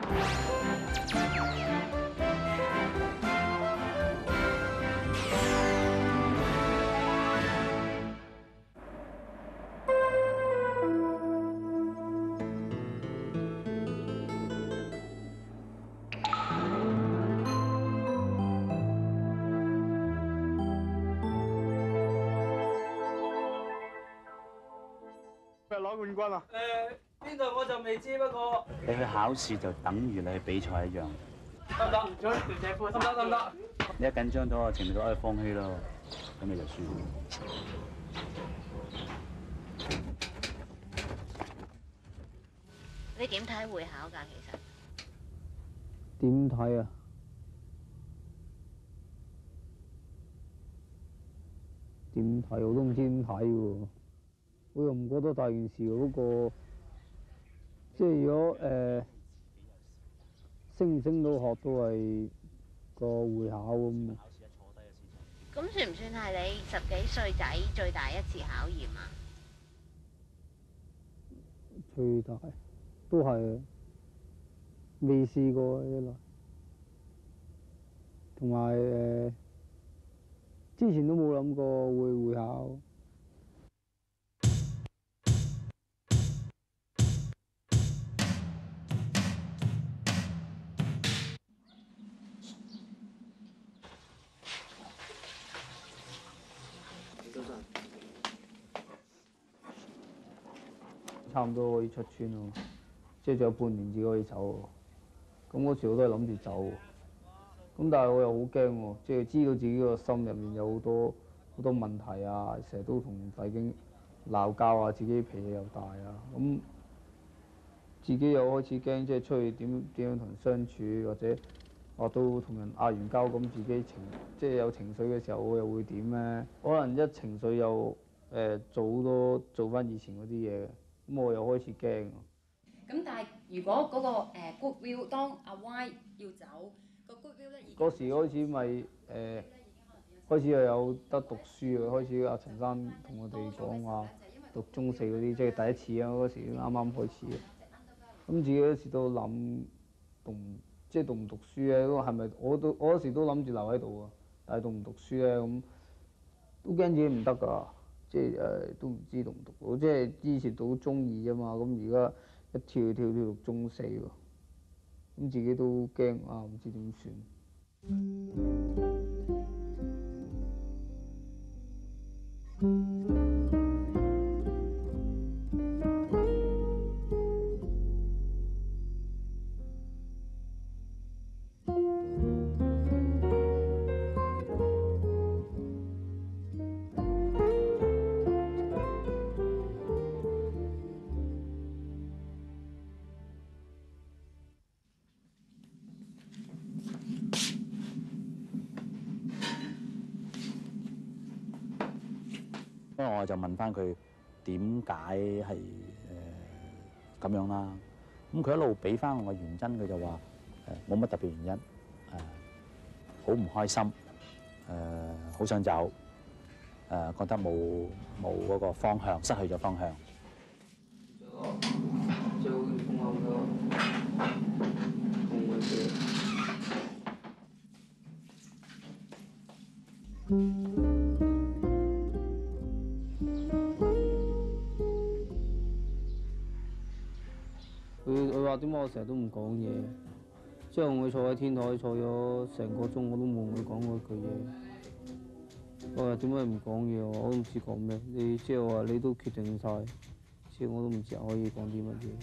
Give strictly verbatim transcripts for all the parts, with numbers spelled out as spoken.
攞冠軍啊？ 誒邊度我就未知，不過你去考試就等於你去比賽一樣。 得唔得？咗條斜褲得唔得？得唔得？ 你一緊張到個程度都可以放棄咯，咁你就輸。 你點睇會考㗎？其實點睇啊？點睇我都唔知點睇喎。我又唔覺得大件事喎，不過即係如果誒、呃、升唔升到學都係個會考咁。 咁算唔算係你十幾歲仔最大一次考驗啊？ 最大都係未試過一來，同埋誒之前都冇諗過會會考。差唔多可以出村咯，即係仲有半年至可以走。咁嗰時我都係諗住走，咁但係我又好驚喎，即係知道自己個心入面有好多好多問題啊，成日都同弟兄鬧交啊，自己脾氣又大啊，咁自己又開始驚，即係出去點點樣同人相處，或者話到同人嗌完交，咁自己情即係有情緒嘅時候，我又會點咧？可能一情緒又誒、呃、做好多做翻以前嗰啲嘢。咁我又開始驚。 咁但係如果嗰、那個誒、呃、goodwill 當阿 Y 要走，個 goodwill 咧已經嗰時開始咪誒、呃、開始又有得讀書啊！開始阿陳生同我哋講話讀中四嗰啲，即係第一次啊！嗰時啱啱開始。咁自己嗰時都諗讀即係讀唔讀書咧？都係咪我都我嗰時都諗住留喺度啊？但係讀唔讀書咧咁都驚自己唔得㗎。即係誒、呃、都唔知讀唔讀到，即係之前讀中二啫嘛，咁而家一跳跳跳讀中四喎，咁自己都驚啊，唔知點算。 因為我就問翻佢點解係誒咁樣啦，咁佢一路俾翻我嘅原因，佢就話誒冇乜特別原因，誒好唔開心，誒、呃、好想走，誒、呃、覺得冇冇嗰個方向，失去咗方向。 最好嘅方向咯，同我哋。佢佢話點解我成日都唔講嘢？即係我坐喺天台坐咗成個鐘，我都冇同佢講過一句嘢。我話點解唔講嘢？我都唔知講咩。你即係話你都決定晒，即係我都唔知可以講啲乜嘢。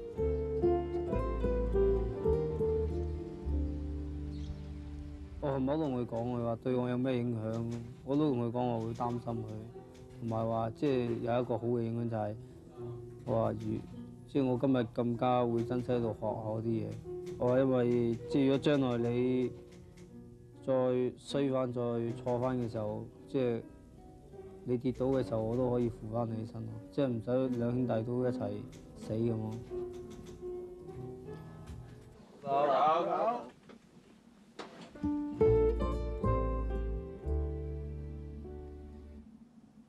我係冇同佢講，佢話對我有咩影響？我都同佢講我會擔心佢，同埋話即係有一個好嘅影響就係我話如。即係我今日更加會珍惜喺度學好啲嘢。我話因為即係如果將來你再衰翻、再錯翻嘅時候，即係你跌倒嘅時候，我都可以扶翻你起身咯。即係唔使兩兄弟都一齊死咁咯。 搞搞搞！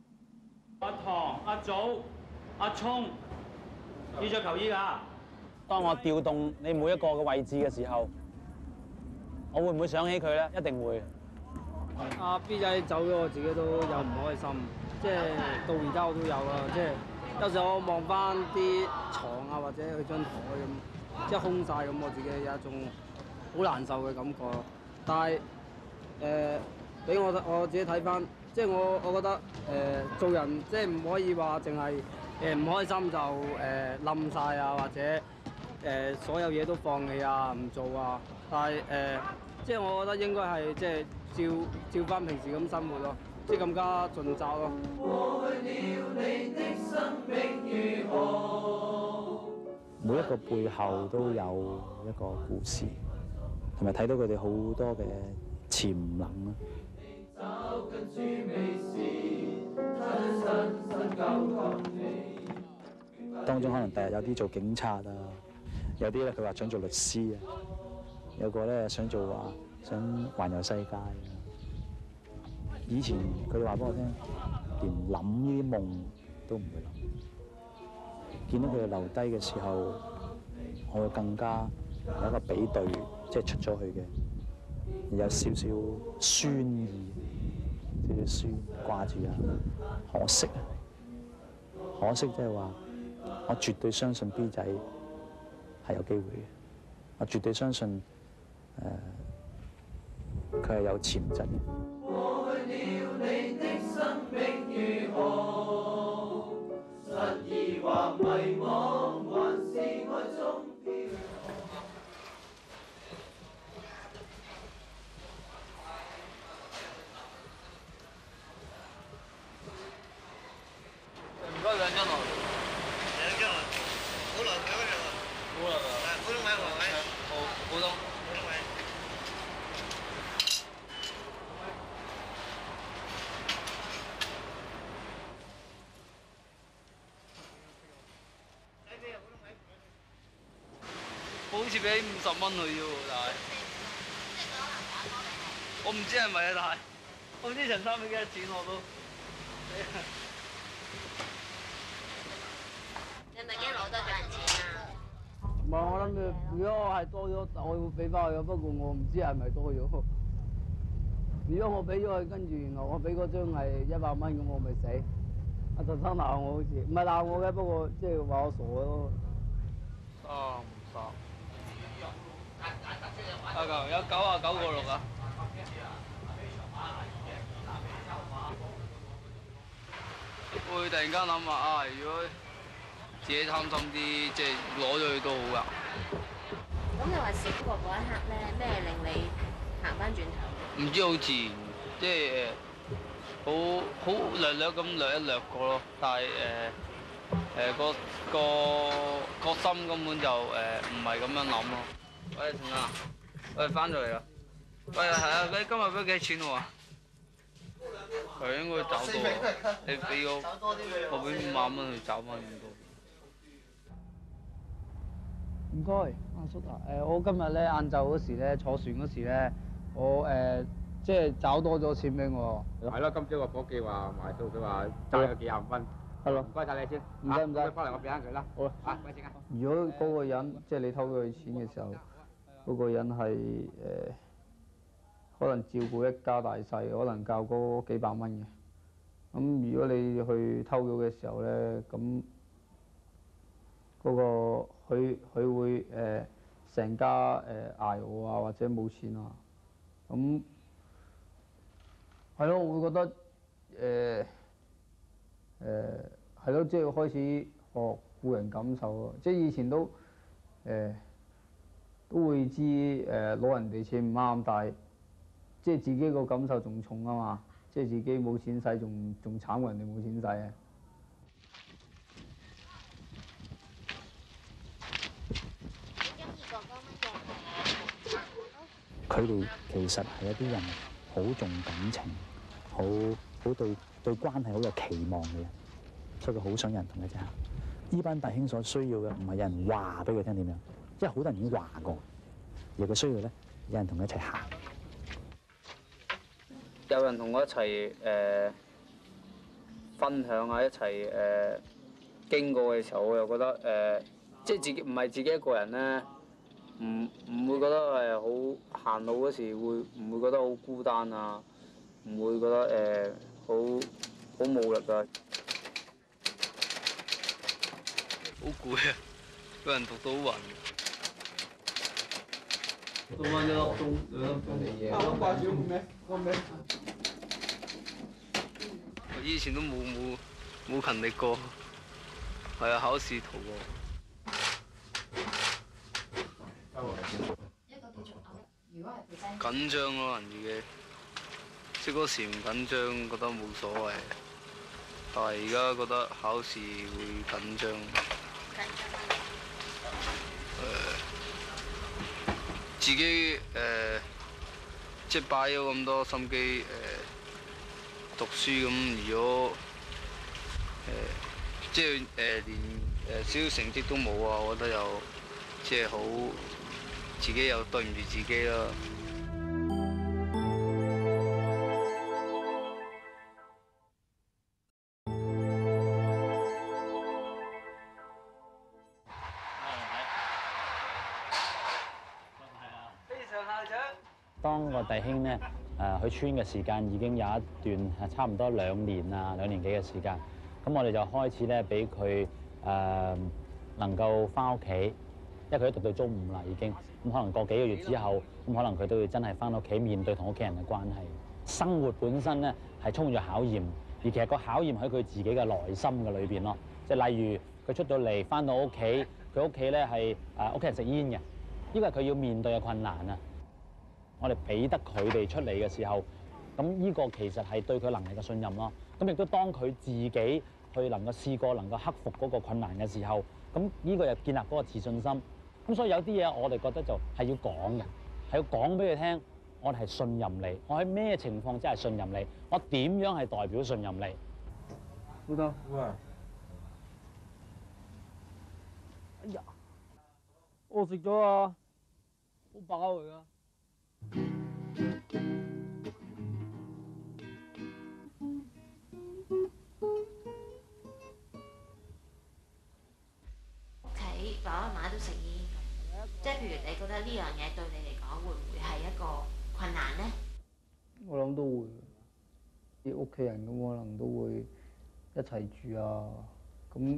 阿唐、阿祖、阿聰。要着球衣㗎？哦， 當我調動你每一個嘅位置嘅時候，我會唔會想起佢咧？一定會。 阿 B 仔走咗，我自己都有唔開心，即係到而家我都有啦。即係有時候我望翻啲床啊，或者佢張台咁，即係空晒咁，我自己有一種好難受嘅感覺。但係誒，俾、呃、我我自己睇翻，即係我我覺得誒、呃、做人即係唔可以話淨係誒唔開心就誒冧晒啊，或者誒、呃、所有嘢都放棄啊，唔做啊。但係誒、呃，即係我覺得應該係即係。照照翻平時咁生活咯，即係更加盡責咯。 每一個背後都有一個故事，同埋睇到佢哋好多嘅潛能啦。當中可能第日有啲做警察啊，有啲咧佢話想做律師啊，有個咧想做話。想環遊世界。以前佢哋話俾我聽，連諗呢啲夢都唔會諗。見到佢哋留低嘅時候，我會更加有一個比對，即係出咗去嘅，有少少酸意，少少酸掛住啊。可惜啊，可惜即係話，我絕對相信 B 仔係有機會嘅，我絕對相信誒。呃佢係有潛質嘅。 唔該兩張來。 兩張來，好來幾多張啊？ 好來啊！ 普通位何位？ 好，普通。 普通位。 好似俾五十蚊佢啫喎，但係我唔知係咪啊，但係我唔知陳生俾幾多錢我都。 你咪驚攞多咗人錢啊？ 唔係，我諗住如果我係多咗，我會俾翻佢嘅。不過我唔知係咪多咗。如果我俾咗佢，跟住原來我俾嗰張係一百蚊，咁我咪死。阿陳生鬧我好似，唔係鬧我嘅，不過即係話我傻咯。 三十。阿球有九啊九個六啊！會突然間諗話啊，如果自己貪心啲，即係攞咗佢都好㗎。 咁你話閃過嗰一刻咧，咩令你行翻轉頭？ 唔知好自然，即係誒好好略略咁掠一掠過咯，但係誒誒個個個心根本就誒唔係咁樣諗咯。喂，陳生，喂翻咗嚟啦。喂，係啊，你今日俾幾多錢我啊？佢應該找到啊！你俾我，我俾五萬蚊去找翻咁多。 唔該，阿叔啊，誒，我今日咧晏晝嗰時咧坐船嗰時咧，我誒即係找多咗錢俾我。 係咯，今朝個伙計話埋數，佢話爭咗幾廿蚊。係咯，唔該晒你先。 唔使唔使， 翻嚟我俾翻佢啦。好啦，啊，貴姓啊？ 如果嗰個人即係你偷咗佢錢嘅時候，嗰個人係誒可能照顧一家大細，可能教嗰幾百蚊嘅。咁如果你去偷咗嘅時候咧，咁嗰個佢佢會誒成家誒捱餓啊，或者冇錢啊，咁係咯，我會覺得誒誒係咯，即係開始學顧人感受咯。即係以前都誒、呃、都會知誒攞人哋錢唔啱，但係即係自己個感受仲重啊嘛，即係自己冇錢使，仲仲慘過人哋冇錢使啊！ 佢哋其實係一啲人好重感情，好好對對關係好有期望嘅人，所以佢好想有人同佢一齊行。呢班弟兄所需要嘅唔係有人話俾佢聽點樣，因為好多人已經話過，而佢需要咧有人同佢一齊行。 有人同我一齊誒、呃、分享啊，一齊誒、呃、經過嘅時候，我又覺得誒、呃、 即係自己唔係自己一個人咧，唔唔會覺得誒好行路嗰時會唔會覺得好孤單啊？唔會覺得誒好好冇力啊！好攰啊！個人讀到好暈。 到翻一粒鐘兩粒鐘嚟嘢。 啱掛住咩？個咩？ 我以前都冇冇冇勤力過，係啊，考試逃過。 一個叫做牛，如果係 present 緊張咯，人自己，即係嗰時唔緊張，覺得冇所謂。但係而家覺得考試會緊張。 緊張誒，自己誒、呃，即係擺咗咁多心機誒、呃、讀書咁，如果誒、呃、即係誒、呃、連誒少少成績都冇啊，我覺得又即係好自己又對唔住自己啦。 當個弟兄咧誒去村嘅時間已經有一段係差唔多兩年啊兩年幾嘅時間，咁我哋就開始咧俾佢誒能夠翻屋企，因為佢都讀到中五啦已經，咁可能過幾個月之後，咁可能佢都要真係翻屋企面對同屋企人嘅關係。生活本身咧係充滿咗考驗，而其實個考驗喺佢自己嘅內心嘅裏邊咯，即係例如佢出到嚟翻到屋企，佢屋企咧係誒屋企人食煙嘅，呢個係佢要面對嘅困難啊！我哋俾得佢哋出嚟嘅時候，咁呢個其實係對佢能力嘅信任咯。咁亦都當佢自己去能夠試過能夠克服嗰個困難嘅時候，咁呢個又建立嗰個自信心。咁所以有啲嘢我哋覺得就係要講嘅，係要講俾佢聽，我哋係信任你，我喺咩情況之下信任你，我點樣係代表信任你。 老豆， 喂， 哎呀，我食咗啊，好飽嚟㗎。 屋企爸爸媽媽都食煙，即係譬如你覺得呢樣嘢對你嚟講會唔會係一個困難咧？ 我諗都會，啲屋企人咁可能都會一齊住啊，咁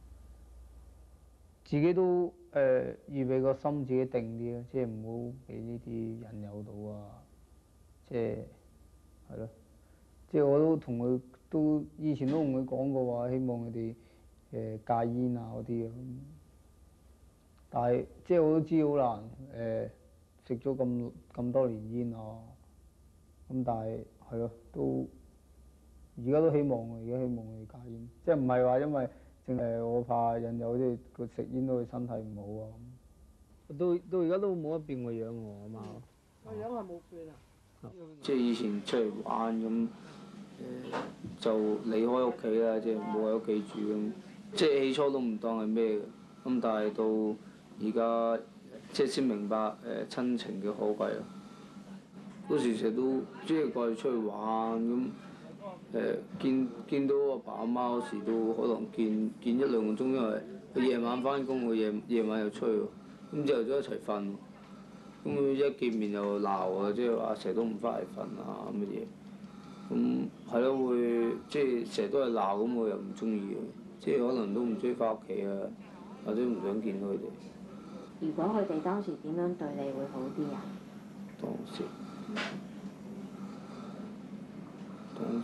自己都誒、呃、預備個心自己定啲咯，即係唔好俾呢啲引誘到啊，即係係咯，即係我都同佢都以前都同佢講過話，希望佢哋誒戒煙啊嗰啲啊，但係即係我都知好難誒，食咗咁咁多年煙啊，咁但係係咯，都而家都希望啊，而家希望佢哋戒煙，即係唔係話因為淨係我怕引誘，即係佢食煙對身體唔好啊。到到而家都冇得變個樣喎，阿媽。個樣係冇變啊！ 即係以前出嚟玩咁，誒、呃、就離開屋企啦，即係冇喺屋企住咁。即係起初都唔當係咩嘅，咁但係到而家即係先明白誒、呃、親情嘅可貴咯。嗰時成日都即係掛住出去玩咁，誒、呃、見見到阿爸阿媽嗰時都可能見見一兩個鐘，因為佢夜晚翻工，佢夜夜晚又出去喎，咁之後都一齊瞓。咁佢一見面就鬧啊，即係話成日都唔翻嚟瞓啊乜嘢，咁係咯，會即係成日都係鬧，咁我又唔中意嘅，即係可能都唔中意翻屋企啊，或者唔想見到佢哋。 如果佢哋當時點樣對你會好啲啊？ 當時，當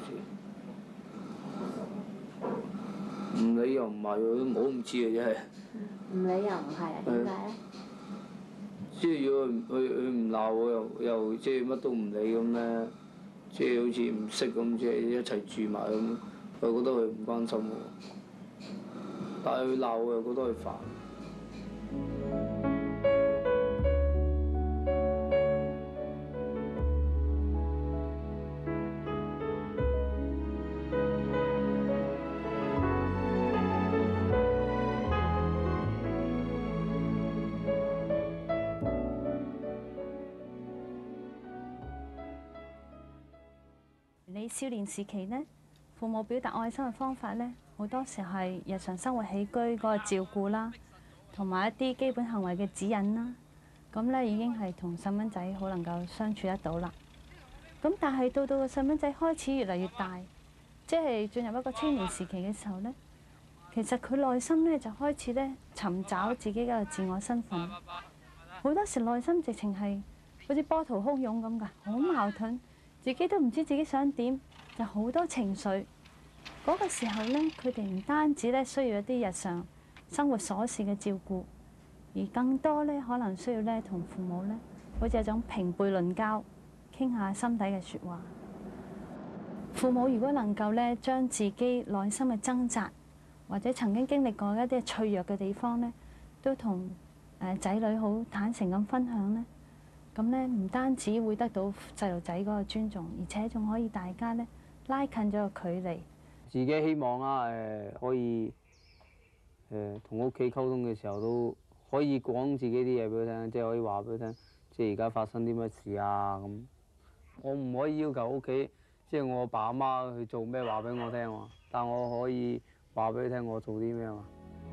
時，唔理又唔係喎，我都唔知啊，真係。 唔理又唔係啊？點解咧？ 即係如果佢佢唔鬧我又又即係乜都唔理咁咧，即係好似唔識咁，即係一齊住埋咁，我又覺得佢唔關心我。但係佢鬧我又覺得佢煩。 你少年時期呢，父母表達愛心嘅方法呢，好多時係日常生活起居嗰個照顧啦， 同埋一啲基本行為嘅指引啦。咁咧已經係同細蚊仔好能夠相處得到啦。咁但係到到個細蚊仔開始越嚟越大，即係進入一個青年時期嘅時候咧，其實佢內心咧就開始咧尋找自己嘅自我身份。好多時內心直情係好似波濤洶湧咁㗎，好矛盾，自己都唔知自己想點，就好多情緒。嗰個時候咧，佢哋唔單止咧需要一啲日常生活瑣事嘅照顧，而更多咧可能需要咧同父母咧好似一種平輩論交，傾下心底嘅説話。父母如果能夠咧將自己內心嘅掙扎，或者曾經經歷過一啲脆弱嘅地方咧，都同誒仔女好坦誠咁分享咧，咁咧唔單止會得到細路仔嗰個尊重，而且仲可以大家咧拉近咗個距離。 自己希望啦，誒可以誒同屋企溝通嘅時候都可以講自己啲嘢俾佢聽，即係可以話俾佢聽，即係而家發生啲乜事啊咁。我唔可以要求屋企，即係我阿爸阿媽去做咩話俾我聽喎，但我可以話俾佢聽我做啲咩嘛。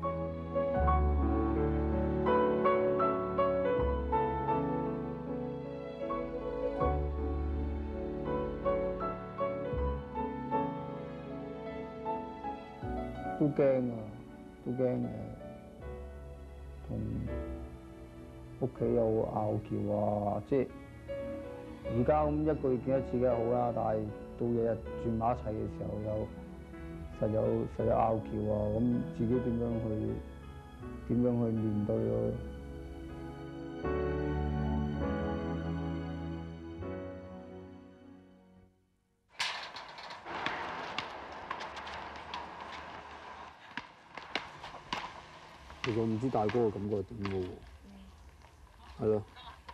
都驚啊，都驚誒，同屋企有拗撬啊！即係而家咁一個月見一次梗係好啦，但係到日日住埋一齊嘅時候有實有實有拗撬啊！咁自己點樣去點樣去面對咯？其實我唔知大哥嘅感覺係點嘅喎，係咯，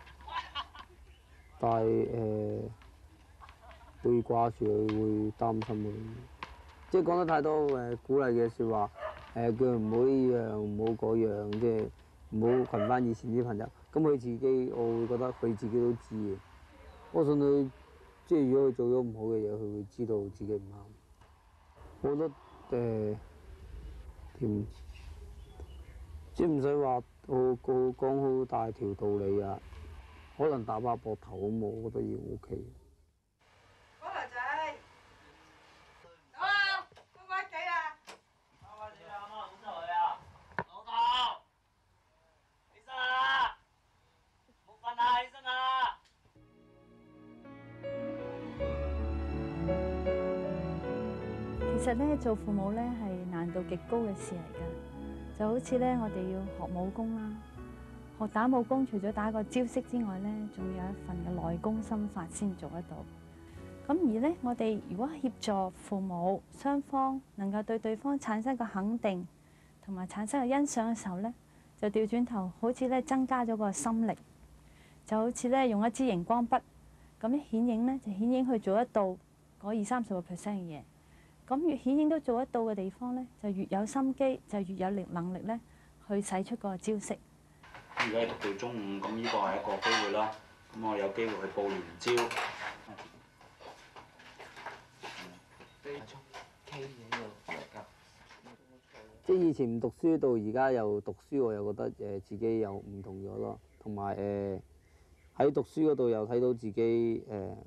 但係誒、呃、會掛住佢，會擔心佢，即係講得太多誒、呃、鼓勵嘅説話，誒叫佢唔好呢樣，唔好嗰樣，即係唔好群翻以前啲朋友。咁佢自己，我會覺得佢自己都知嘅。我信佢，即係如果佢做咗唔好嘅嘢，佢會知道自己唔啱。我覺得誒點？呃即係唔使話好個講好大條道理啊，可能打下膊頭咁，我覺得已經 O K。 嗰條仔，走啊！乖乖地啊！乖乖地啊！阿媽好出去啊！老豆，起身啊！冇瞓啊！起身啊！ 其實咧，做父母咧係難度極高嘅事嚟㗎。就好似咧，我哋要學武功啦，學打武功，除咗打個招式之外咧，仲要有一份嘅內功心法先做得到。咁而咧，我哋如果協助父母雙方能夠對對方產生個肯定，同埋產生個欣賞嘅時候咧，就調轉頭，好似咧增加咗個心力，就好似咧用一支熒光筆咁樣顯影咧，就顯影去做得到嗰二三十個 percent 嘅嘢。咁越顯影都做得到嘅地方咧，就越有心機，就越有力能力咧，去使出個招式。 而家讀到中五，咁呢個係一個機會啦。咁我有機會去報聯招。 即係以前唔讀書，到而家又讀書，我又覺得誒自己又唔同咗咯。同埋誒喺讀書嗰度又睇到自己誒、呃、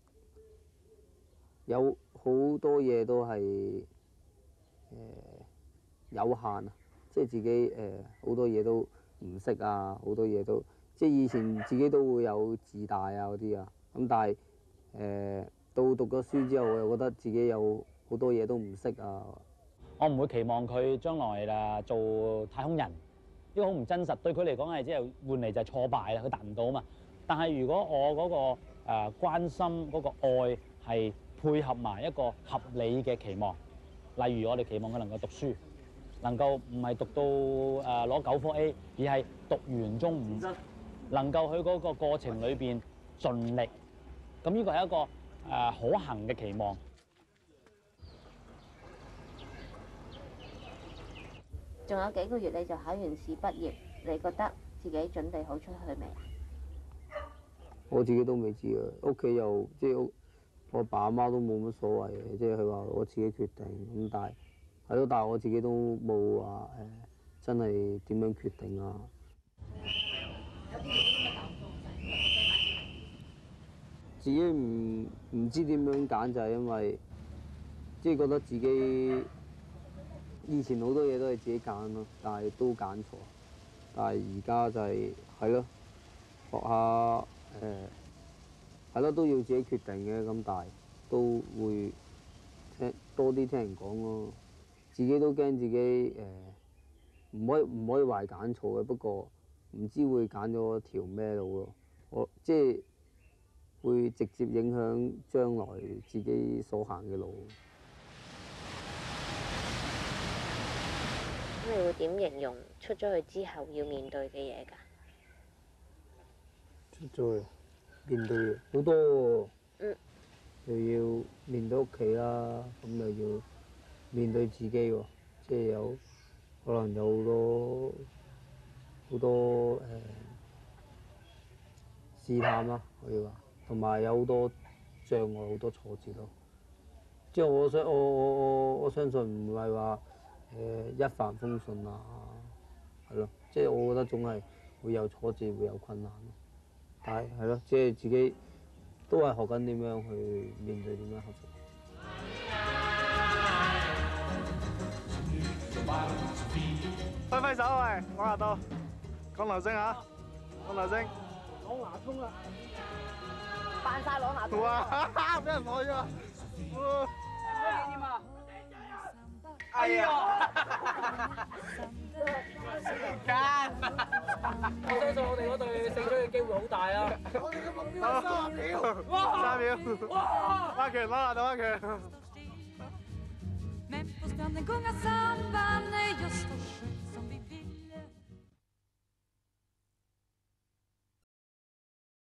有好多嘢都係誒、呃、有限啊！即係自己誒好、呃、多嘢都唔識啊，好多嘢都即係以前自己都會有自大啊嗰啲啊。咁但係誒、呃、到讀咗書之後，我又覺得自己有好多嘢都唔識啊。 我唔會期望佢將來誒做太空人，呢個好唔真實。對佢嚟講係即係換嚟就係挫敗啦，佢達唔到啊嘛。但係如果我嗰、那個誒、呃、關心嗰個愛係配合埋一個合理嘅期望，例如我哋期望佢能夠讀書，能夠唔係讀到誒攞九科 A， 而係讀完中五，能夠喺嗰個過程裏邊盡力，咁呢個係一個誒、呃、可行嘅期望。 仲有幾個月你就考完試畢業，你覺得自己準備好出去未？ 我自己都未知啊，屋企又即係我爸阿媽都冇乜所謂嘅，即係佢話我自己決定咁，但係係咯，但係我自己都冇話誒真係點樣決定啊。自己唔唔知點樣揀，就係因為即係覺得自己以前好多嘢都係自己揀咯，但係都揀錯。但係而家就係係咯，學下誒係咯，都要自己決定嘅。咁但係都會聽多啲聽人講咯。自己都驚自己誒唔可以唔可以話係揀錯嘅，不過唔知會揀咗條咩路咯。我即係會直接影響將來自己所行嘅路。 咁你會點形容出咗去之後要面對嘅嘢㗎？ 出咗去面對好多喎， 嗯， 又要面對屋企啦，咁又要面對自己喎，即係有可能有好多好多誒試探啦，可以話，同埋有好多障礙、好多挫折咯。即係我想我我我我相信唔係話誒一帆風順啊，係咯，即係我覺得總係會有挫折，會有困難。但係係咯，即係自己都係學緊點樣去面對，點樣克服。 揮揮手喂，講下到，講流星嚇，講流星。 攞牙衝啦！扮晒攞牙衝。 哇！俾人攞咗啊！ 咩點啊？ 哎呀！ 間。我相信我哋嗰隊勝出嘅機會好大啊！我哋嘅目標係三秒。哇！ 三秒。哇！阿強攞下到阿強。 Men på stranden gungar samba när jag står